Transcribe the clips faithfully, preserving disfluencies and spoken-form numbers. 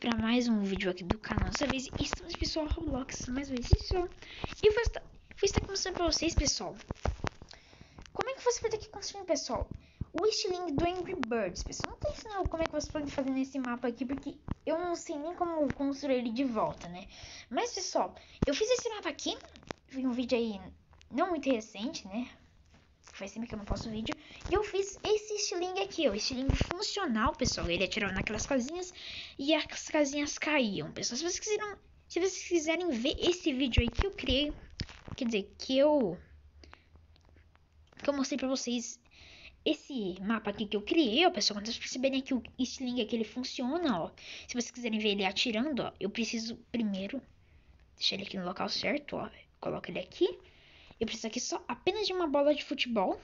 para mais um vídeo aqui do canal. Dessa vez estamos, pessoal, Roblox, mais uma vez, pessoal. E vou estar, vou estar mostrando para vocês, pessoal, como é que você vai ter que construir, pessoal, o estilingue do Angry Birds, pessoal. Não tô ensinando como é que você pode fazer nesse mapa aqui, porque eu não sei nem como construir ele de volta, né? Mas, pessoal, eu fiz esse mapa aqui, vi um vídeo aí não muito recente, né? Faz sempre que eu não posto vídeo. E eu fiz esse estilingue aqui, ó. Estilingue funcional, pessoal. Ele atirava naquelas casinhas e as casinhas caíam, pessoal. Se vocês quiserem, se vocês quiserem ver esse vídeo aí que eu criei, quer dizer, que eu que eu mostrei pra vocês, esse mapa aqui que eu criei, ó, pessoal. Quando vocês perceberem que o estilingue aqui ele funciona, ó. Se vocês quiserem ver ele atirando, ó, eu preciso primeiro deixar ele aqui no local certo, ó. Coloco ele aqui. Eu preciso aqui só apenas de uma bola de futebol.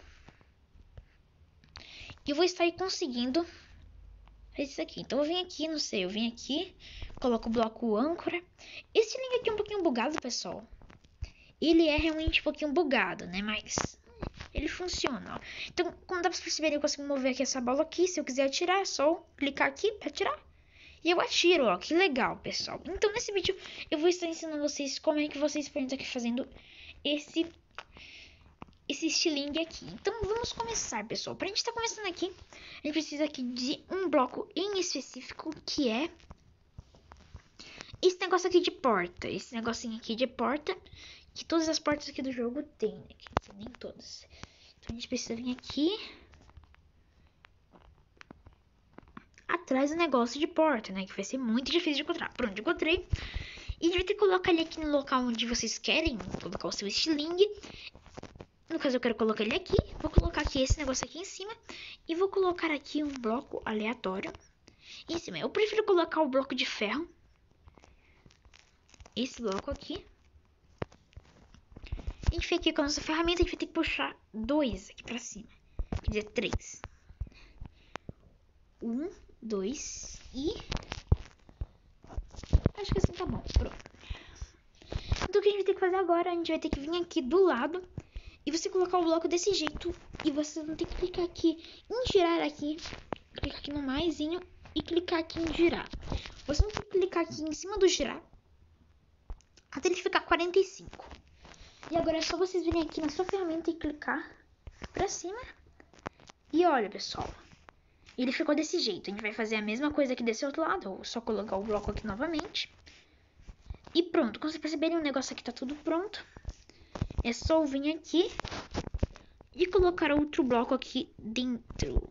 E eu vou estar aí conseguindo fazer isso aqui. Então eu venho aqui, não sei, eu venho aqui, coloco o bloco âncora. Esse link aqui é um pouquinho bugado, pessoal. Ele é realmente um pouquinho bugado, né? Mas ele funciona, ó. Então, como dá pra perceber, eu consigo mover aqui essa bola aqui. Se eu quiser atirar, é só clicar aqui pra atirar. E eu atiro, ó. Que legal, pessoal. Então, nesse vídeo, eu vou estar ensinando vocês como é que vocês podem estar aqui fazendo esse... esse estilingue aqui. Então vamos começar, pessoal. Pra gente estar começando aqui, a gente precisa aqui de um bloco em específico, que é esse negócio aqui de porta. Esse negocinho aqui de porta, que todas as portas aqui do jogo tem, né? Quer dizer, nem todas. Então a gente precisa vir aqui atrás do negócio de porta, né? Que vai ser muito difícil de encontrar. Pronto, encontrei. E a gente vai ter que colocar ele aqui no local onde vocês querem colocar o seu estilingue. No caso, eu quero colocar ele aqui. Vou colocar aqui esse negócio aqui em cima. E vou colocar aqui um bloco aleatório em cima. Eu prefiro colocar o bloco de ferro. Esse bloco aqui. A gente vem aqui com a nossa ferramenta. A gente vai ter que puxar dois aqui pra cima. Quer dizer, três. Um, dois e... acho que assim tá bom. Pronto. Então, o que a gente vai ter que fazer agora? A gente vai ter que vir aqui do lado e você colocar o bloco desse jeito. E você não tem que clicar aqui em girar aqui. Clicar aqui no maisinho e clicar aqui em girar. Você não tem que clicar aqui em cima do girar até ele ficar quarenta e cinco. E agora é só vocês virem aqui na sua ferramenta e clicar pra cima. E olha, pessoal, ele ficou desse jeito. A gente vai fazer a mesma coisa aqui desse outro lado. Ou só colocar o bloco aqui novamente. E pronto. Quando vocês perceberem, o negócio aqui tá tudo pronto. É só eu vir aqui e colocar outro bloco aqui dentro.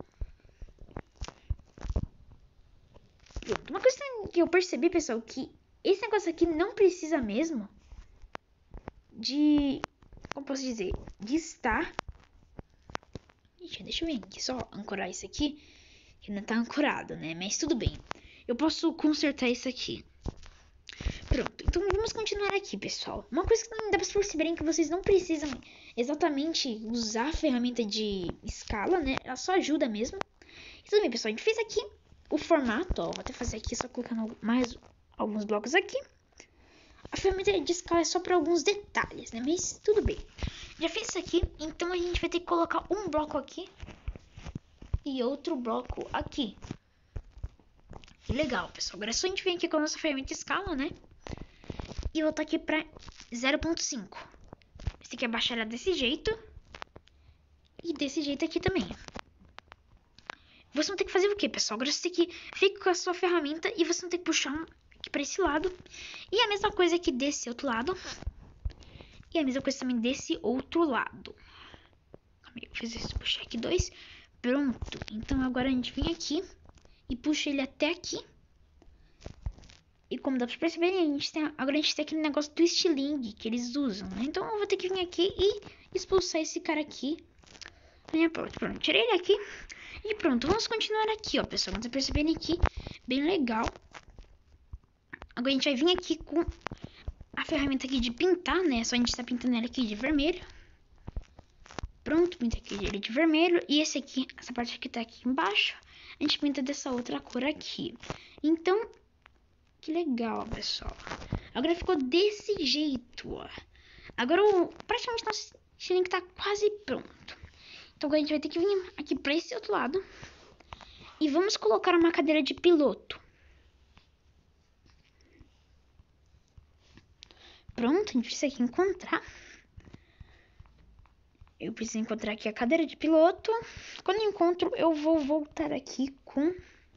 Pronto. Uma coisa que eu percebi, pessoal, que esse negócio aqui não precisa mesmo de... como posso dizer? De estar... Ixi, deixa eu vir aqui só ancorar isso aqui. Que não tá ancorado, né? Mas tudo bem. Eu posso consertar isso aqui. Pronto, então vamos continuar aqui, pessoal. Uma coisa que não dá pra perceberem que vocês não precisam exatamente usar a ferramenta de escala, né? Ela só ajuda mesmo. E tudo bem, pessoal. A gente fez aqui o formato, ó. Vou até fazer aqui, só colocando mais alguns blocos aqui. A ferramenta de escala é só para alguns detalhes, né? Mas tudo bem. Já fiz isso aqui, então a gente vai ter que colocar um bloco aqui e outro bloco aqui. Que legal, pessoal. Agora é só a gente vir aqui com a nossa ferramenta de escala, né? E voltar aqui para zero ponto cinco. Você tem que abaixar ela desse jeito. E desse jeito aqui também. Você não tem que fazer o quê, pessoal? Agora você tem que ficar com a sua ferramenta e você não tem que puxar um aqui para esse lado. E a mesma coisa aqui desse outro lado. E a mesma coisa também desse outro lado. Calma aí, eu fiz isso. Puxei aqui dois. Pronto. Então agora a gente vem aqui e puxa ele até aqui. E como dá pra perceber, a gente tem, agora a gente tem aquele negócio do estilingue que eles usam, né? Então eu vou ter que vir aqui e expulsar esse cara aqui. Pronto, pronto. Tirei ele aqui. E pronto, vamos continuar aqui, ó, pessoal. Como vocês perceberem aqui, bem legal. Agora a gente vai vir aqui com a ferramenta aqui de pintar, né? Só a gente tá pintando ele aqui de vermelho. Pronto, pinta aqui ele de vermelho. E esse aqui, essa parte que tá aqui embaixo, a gente pinta dessa outra cor aqui. Então... que legal, pessoal. Agora ficou desse jeito, ó. Agora o, praticamente nosso estilingue tá quase pronto. Então agora a gente vai ter que vir aqui pra esse outro lado. E vamos colocar uma cadeira de piloto. Pronto, a gente precisa aqui encontrar. Eu preciso encontrar aqui a cadeira de piloto. Quando eu encontro, eu vou voltar aqui com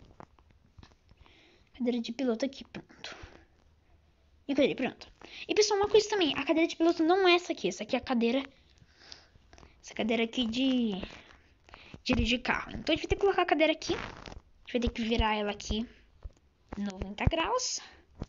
a cadeira de piloto aqui, pronto. Encontrei, pronto. E pessoal, uma coisa também, a cadeira de piloto não é essa aqui. Essa aqui é a cadeira... Essa cadeira aqui de... dirigir carro. Então a gente vai ter que colocar a cadeira aqui. A gente vai ter que virar ela aqui noventa graus.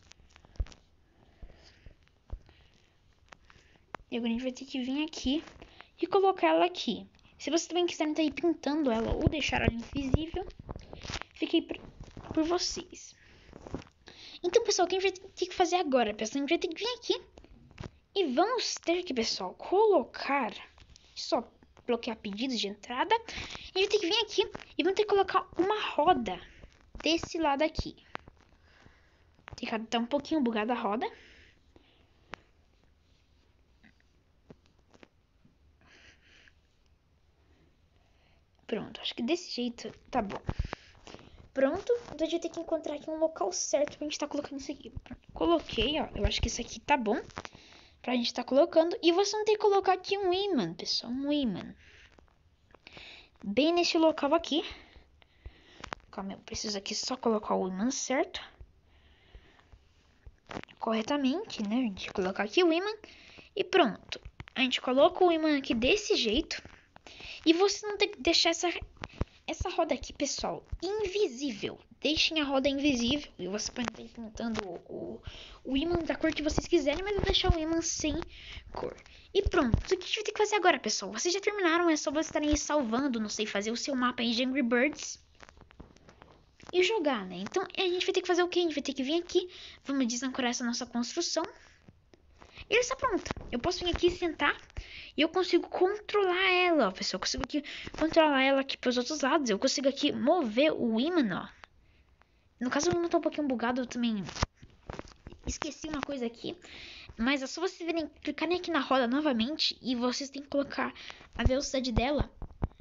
E agora a gente vai ter que vir aqui e colocar ela aqui. Se vocês também quiserem estar aí pintando ela ou deixar ela invisível, fiquei por vocês. Então, pessoal, o que a gente vai ter que fazer agora, pessoal? A gente vai ter que vir aqui e vamos ter que, pessoal, colocar... Só bloquear pedidos de entrada. A gente vai ter que vir aqui e vamos ter que colocar uma roda desse lado aqui. Tem que estar um pouquinho bugada a roda. Pronto, acho que desse jeito tá bom. Pronto, então a gente vai ter que encontrar aqui um local certo pra gente estar tá colocando isso aqui. Coloquei, ó, eu acho que isso aqui tá bom pra gente estar tá colocando. E você não tem que colocar aqui um ímã, pessoal, um ímã. Bem nesse local aqui. Calma, eu preciso aqui só colocar o ímã certo. Corretamente, né? A gente colocar aqui o ímã. E pronto. A gente coloca o ímã aqui desse jeito. E você não tem que deixar essa, essa roda aqui, pessoal, invisível. Deixem a roda invisível. E você pode estar pintando o, o, o ímã da cor que vocês quiserem, mas eu vou deixar o ímã sem cor. E pronto. O que a gente vai ter que fazer agora, pessoal? Vocês já terminaram, é só vocês estarem aí salvando, não sei, fazer o seu mapa aí de Angry Birds. E jogar, né? Então, a gente vai ter que fazer o quê? A gente vai ter que vir aqui. Vamos desancorar essa nossa construção. E ela está pronta. Eu posso vir aqui e sentar. E eu consigo controlar ela, ó, pessoal. Eu consigo aqui controlar ela aqui para os outros lados. Eu consigo aqui mover o ímã, ó. No caso, o ímã tá um pouquinho bugado. Eu também esqueci uma coisa aqui. Mas é só vocês verem, clicarem aqui na roda novamente. E vocês têm que colocar a velocidade dela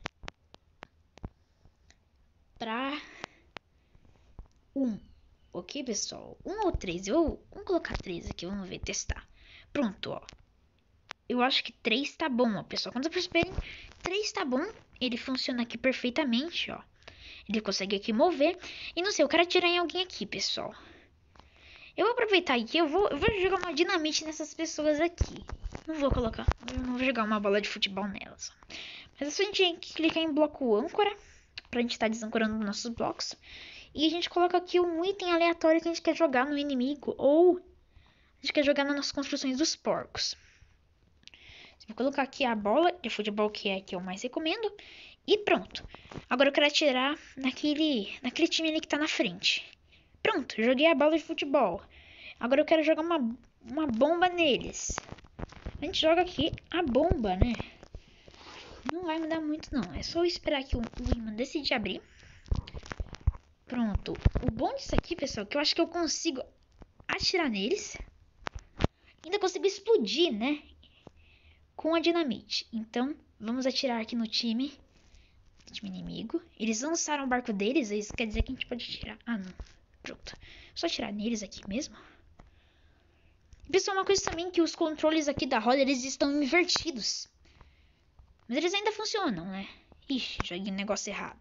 para um. Ok, pessoal? um ou três. Eu vou colocar três aqui. Vamos ver, testar. Pronto, ó. Eu acho que três tá bom, ó, pessoal. Quando vocês perceberem, três tá bom. Ele funciona aqui perfeitamente, ó. Ele consegue aqui mover. E não sei, eu quero atirar em alguém aqui, pessoal. Eu vou aproveitar aqui, eu vou, eu vou jogar uma dinamite nessas pessoas aqui. Não vou colocar, eu não vou jogar uma bola de futebol nelas. Mas é só a gente clicar em bloco âncora, pra gente estar tá desancorando nossos blocos. E a gente coloca aqui um item aleatório que a gente quer jogar no inimigo, ou a gente quer jogar nas nossas construções dos porcos. Vou colocar aqui a bola de futebol, que é a que eu mais recomendo. E pronto. Agora eu quero atirar naquele, naquele time ali que tá na frente. Pronto, joguei a bola de futebol. Agora eu quero jogar uma, uma bomba neles. A gente joga aqui a bomba, né? Não vai mudar muito, não. É só eu esperar que o, o imã decide abrir. Pronto. O bom disso aqui, pessoal, é que eu acho que eu consigo atirar neles. Ainda consigo explodir, né? Com a dinamite. Então, vamos atirar aqui no time. Time inimigo. Eles lançaram o barco deles. Isso quer dizer que a gente pode atirar. Ah, não. Pronto. Só atirar neles aqui mesmo. E, pessoal, uma coisa também que os controles aqui da roda, eles estão invertidos. Mas eles ainda funcionam, né? Ixi, joguei um negócio errado.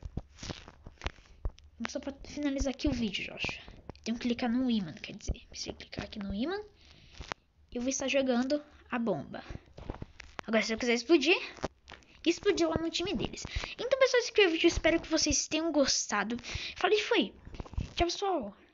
Só pra finalizar aqui o vídeo, Josh. Tenho que clicar no ímã, quer dizer. Se eu clicar aqui no ímã, eu vou estar jogando a bomba. Agora, se eu quiser explodir, explodiu lá no time deles. Então, pessoal, esse aqui é o vídeo. Espero que vocês tenham gostado. Falei, foi. Tchau, pessoal.